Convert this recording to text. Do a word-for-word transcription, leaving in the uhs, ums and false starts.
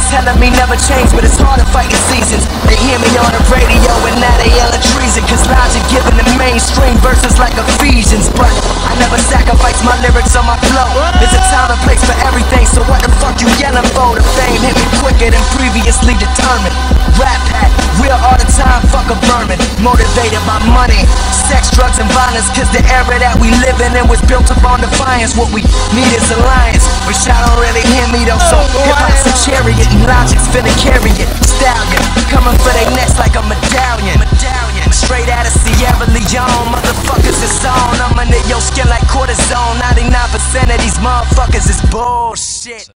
telling me never change, but it's hard to fight in seasons. They hear me on the radio and now they yelling treason, cause Logic giving the mainstream verses like Ephesians. But I never sacrifice my lyrics on my flow. There's a time and place for everything, so what the fuck you yelling for? The fame hit me quicker than previously determined. Rap hat, real all the time, fuck a vermin. Motivated by money, sex, drugs and violence, cause the era that we living in was built upon defiance. What we need is alliance, but y'all don't really hear me though. So hip-hop's a chariot and Logic's finna carry it. Stallion, coming for they necks like a medallion. Medallion, straight out of Sierra Leone, motherfuckers is on. I'm under your skin like cortisone. ninety-nine percent of these motherfuckers is bullshit.